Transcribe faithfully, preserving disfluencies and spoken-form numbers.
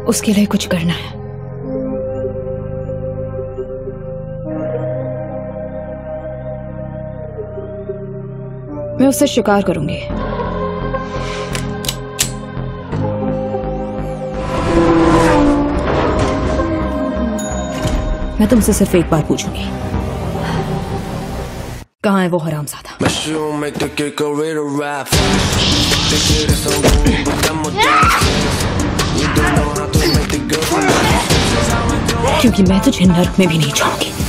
उसके लिए कुछ करना है। मैं उससे शिकार करूंगी। मैं तुमसे सिर्फ एक बार पूछूंगी, कहाँ है वो हरामजादा? क्योंकि मैं तुझे नर्क में भी नहीं छोड़ूंगी।